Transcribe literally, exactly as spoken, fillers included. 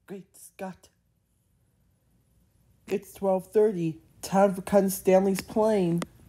Great Scott. It's twelve thirty. Time for Ken Stanley's plane.